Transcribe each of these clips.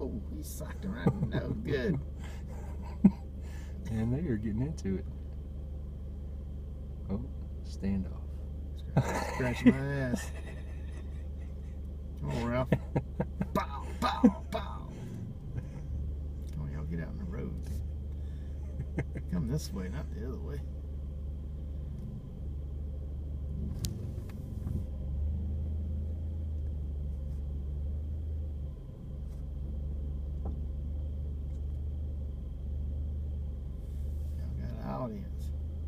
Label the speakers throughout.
Speaker 1: Oh, he socked him right. That was good.
Speaker 2: And they are getting into it. Oh, standoff.
Speaker 1: Scratch my ass. Come on, Ralph. Bow, bow, bow. Come on, y'all get out on the road. Come this way, not the other way. Y'all got an audience.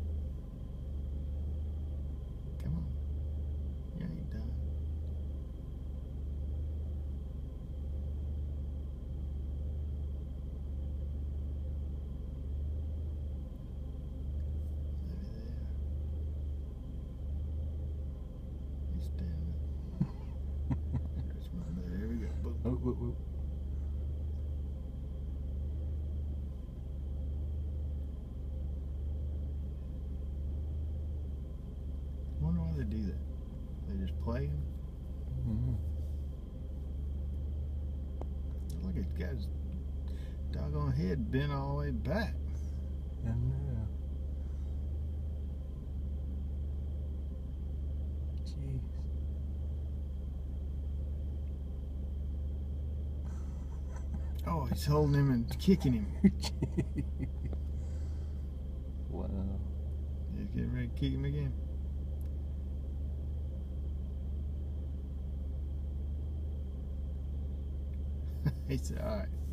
Speaker 1: Come on. You ain't done. There we go. Boom.
Speaker 2: Oh, whoa, whoa.
Speaker 1: I wonder why they do that. They just play him. Look at the guy's doggone head bent all the way back.
Speaker 2: I know. Jeez.
Speaker 1: Oh, he's holding him and kicking him.
Speaker 2: Wow.
Speaker 1: He's getting ready to kick him again. He said, all right.